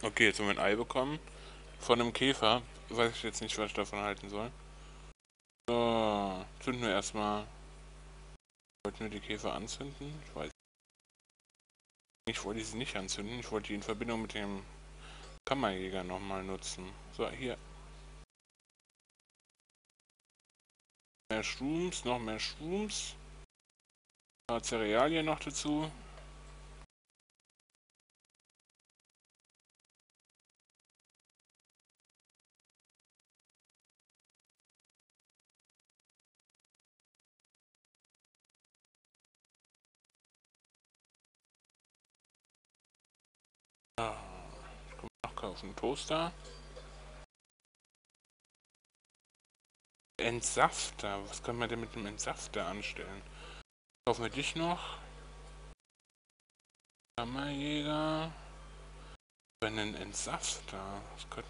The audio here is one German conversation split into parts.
Okay, jetzt haben wir ein Ei bekommen. Von einem Käfer. Weiß ich jetzt nicht, was ich davon halten soll. So, zünden wir erstmal. Wollten wir die Käfer anzünden? Ich weiß nicht, ich wollte sie nicht anzünden. Ich wollte die in Verbindung mit dem Kammerjäger nochmal nutzen. So, hier. Mehr Shrooms, noch mehr Shrooms. Ein paar Cerealien noch dazu. Ja, noch kaufen. Toaster. Entsafter. Was kann man denn mit dem Entsafter anstellen? Kaufen wir dich noch. Kammerjäger. Einen Entsafter. Das könnte.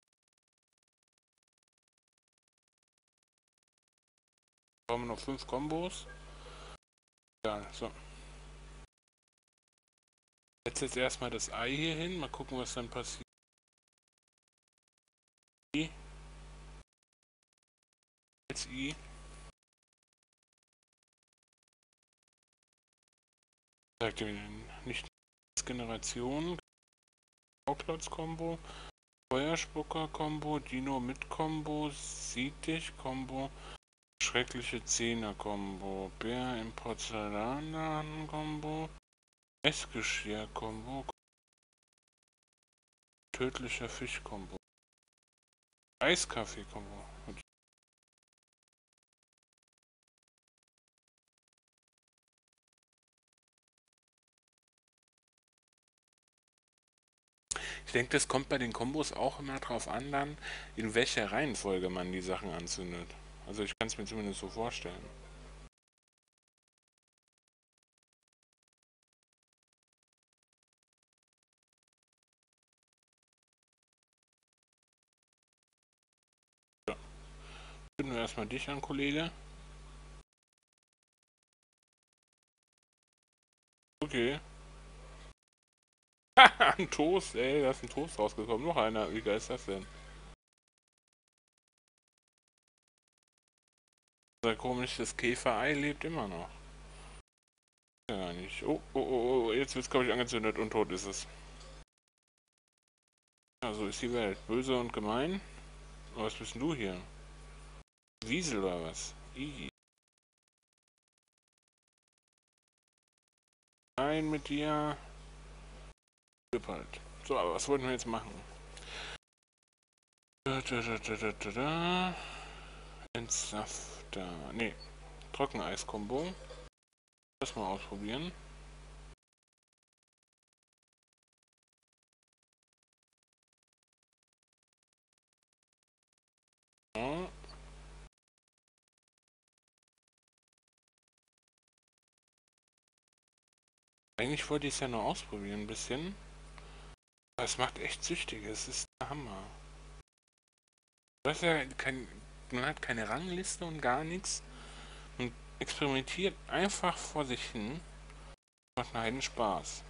Brauchen wir noch 5 Kombos. Ja, so. Jetzt erstmal das Ei hier hin. Mal gucken, was dann passiert. Jetzt I. Sagt ihr nicht Generation. Bauplatz-Kombo. Feuerspucker-Kombo. Dino mit Kombo. Sieg dich Kombo. Schreckliche Zehner-Kombo. Bär im Porzellanladen-Kombo. Essgeschirr-Kombo. Tödlicher Fisch-Kombo. Eiskaffee-Kombo. Ich denke, das kommt bei den Kombos auch immer drauf an, dann, in welcher Reihenfolge man die Sachen anzündet. Also ich kann es mir zumindest so vorstellen. So, zünden wir erstmal dich an, Kollege. Okay. Ein Toast, ey, da ist ein Toast rausgekommen. Noch einer. Wie geil ist das denn? Sehr komisch, das Käferei lebt immer noch. Ja, gar nicht. Oh, oh, oh, oh, jetzt wird's, glaube ich, angezündet und tot ist es. Ja, so ist die Welt. Böse und gemein. Aber was bist denn du hier? Wiesel oder was? Ih. Nein, mit dir. Halt. So, aber was wollten wir jetzt machen? Entsafter. Nee, Trockeneis-Kombo. Das mal ausprobieren. Ja. Eigentlich wollte ich es ja nur ausprobieren ein bisschen. Aber es macht echt süchtig. Es ist der Hammer. Du hast ja man hat keine Rangliste und gar nichts. Und experimentiert einfach vor sich hin. Macht einen Spaß.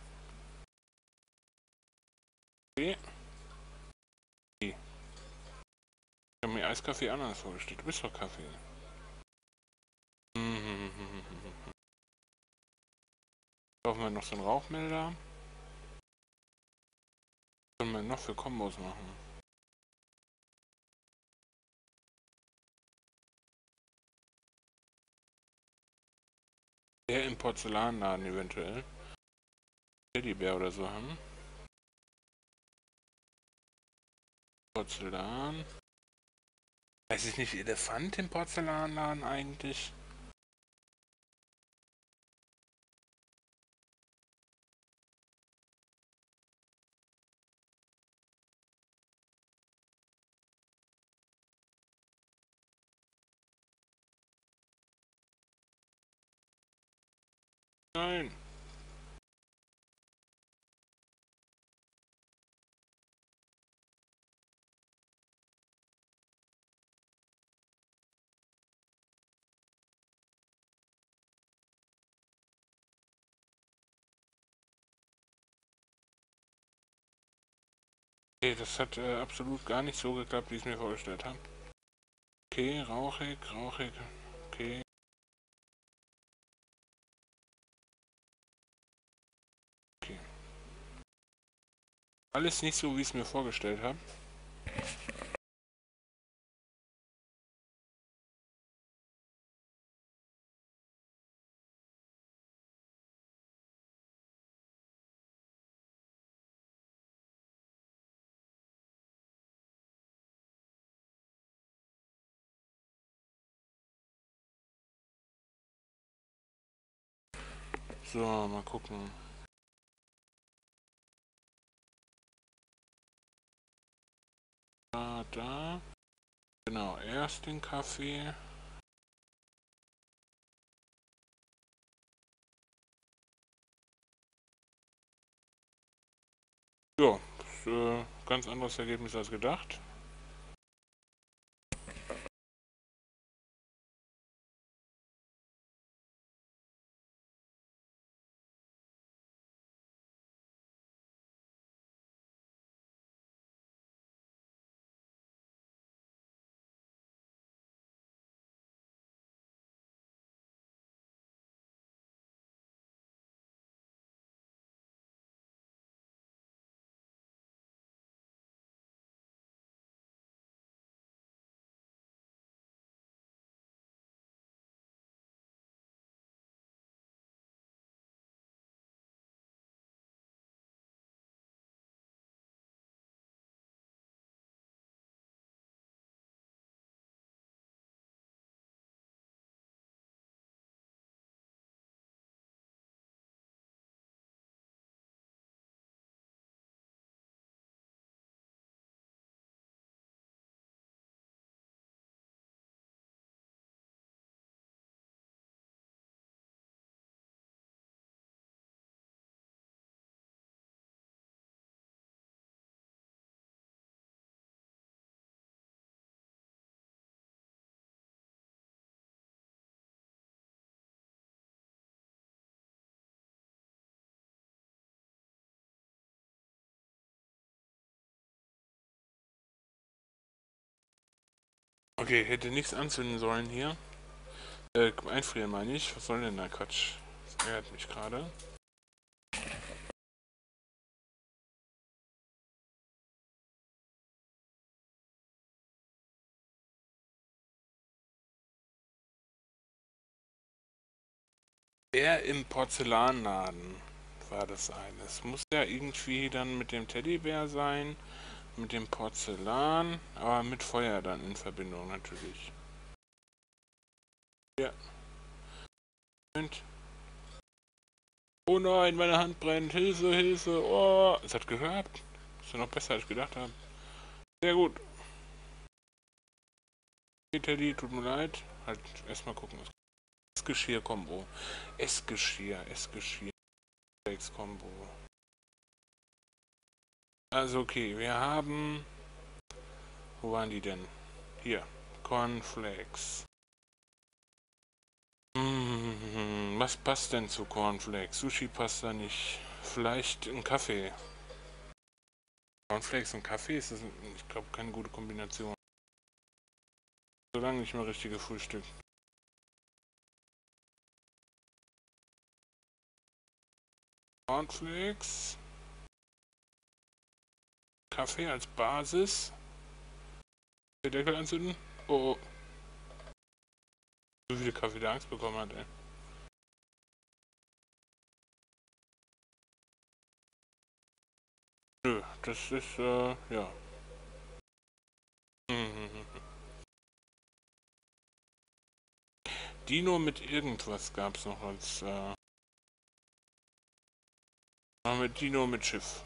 Okay. Ich habe mir Eiskaffee anders vorgestellt. Du bist doch Kaffee. Brauchen wir noch so einen Rauchmelder? Was können wir noch für Kombos machen? Der im Porzellanladen eventuell. Teddybär oder so haben. Porzellan. Weiß ich nicht, Elefant im Porzellanladen eigentlich? Nein. Okay, das hat absolut gar nicht so geklappt, wie ich es mir vorgestellt habe. Okay, rauchig, rauchig. Okay. Okay. Alles nicht so, wie ich es mir vorgestellt habe. So, mal gucken. Da. Genau, erst den Kaffee. Ja, ist, ganz anderes Ergebnis als gedacht. Okay, hätte nichts anzünden sollen hier. Einfrieren meine ich. Was soll denn der Quatsch? Das ärgert mich gerade. Der im Porzellanladen war das eine. Es muss ja irgendwie dann mit dem Teddybär sein, mit dem Porzellan, aber mit Feuer dann in Verbindung natürlich. Ja. Und oh nein, meine Hand brennt. Hilfe, Hilfe. Oh, es hat gehört. Ist ja noch besser, als ich gedacht habe. Sehr gut. Okay, Teddy, tut mir leid. Halt, erstmal gucken. Essgeschirr-Kombo. Essgeschirr. Flakes-Kombo. Also, okay, wir haben. Wo waren die denn? Hier. Cornflakes. Was passt denn zu Cornflakes? Sushi passt da nicht. Vielleicht ein Kaffee. Cornflakes und Kaffee ist das, ich glaube, keine gute Kombination. Solange nicht mal richtige Frühstück. Cornflakes. Kaffee als Basis. Den Deckel anzünden. Oh, oh. So viele Kaffee der Angst bekommen hat, ey. Nö, das ist, ja. Dino mit irgendwas gab's noch als, mit Dino mit Schiff.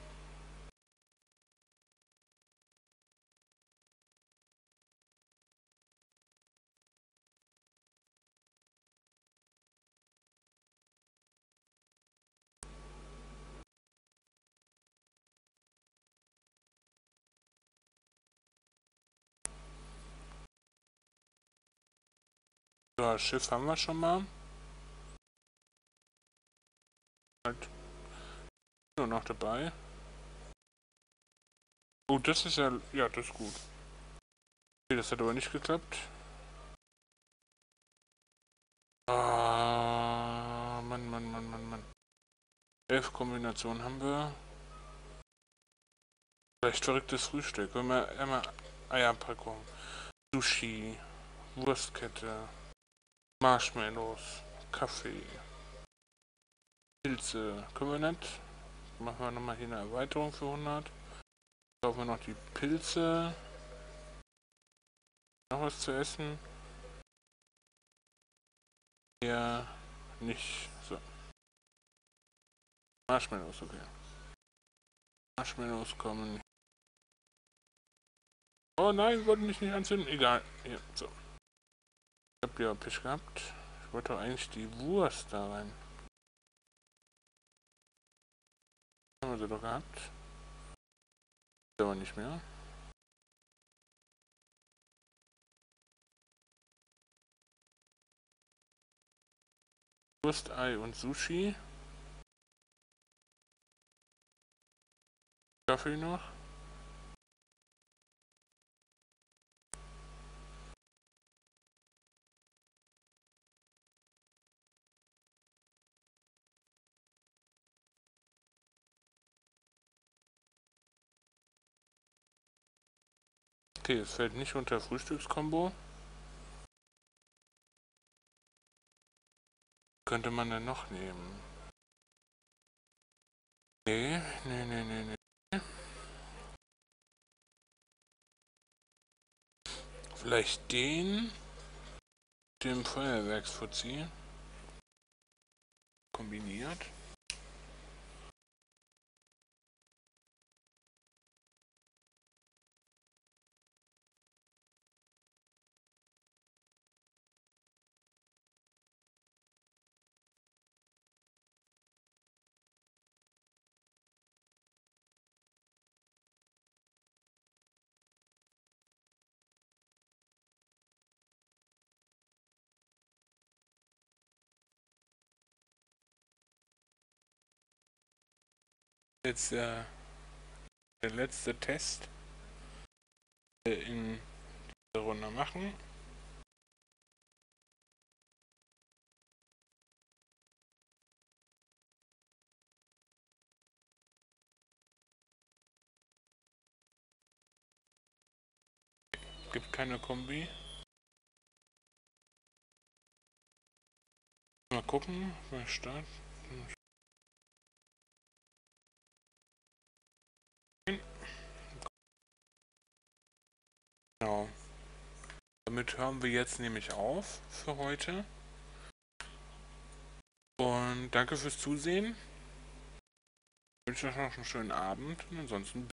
So, Schiff haben wir schon mal. Halt nur noch dabei. Oh, das ist ja... Ja, das ist gut. Okay, das hat aber nicht geklappt. Ah, Mann, Mann, Mann, Mann, Mann. 11 Kombinationen haben wir. Vielleicht verrücktes Frühstück. Wenn wir einmal Eierpackung, Sushi, Wurstkette, Marshmallows, Kaffee, Pilze. Können wir nicht? Machen wir nochmal hier eine Erweiterung für 100. Kaufen wir noch die Pilze. Noch was zu essen? Ja, nicht. So. Marshmallows, okay. Marshmallows kommen. Oh nein, wollten mich nicht anzünden. Egal. Hier, so. Ich hab ja Pech gehabt. Ich wollte doch eigentlich die Wurst da rein. Haben wir sie doch gehabt. Ist aber nicht mehr. Wurst, Ei und Sushi. Kaffee noch. Okay, es fällt nicht unter Frühstückskombo. Könnte man denn noch nehmen? Nee, nee, nee, nee, nee. Vielleicht den. Dem Feuerwerksfuzzi. Kombiniert. Jetzt der letzte Test in dieser Runde machen. Gibt keine Kombi. Mal gucken, mal starten. Genau. Damit hören wir jetzt nämlich auf für heute. Und danke fürs Zusehen. Ich wünsche euch noch einen schönen Abend und ansonsten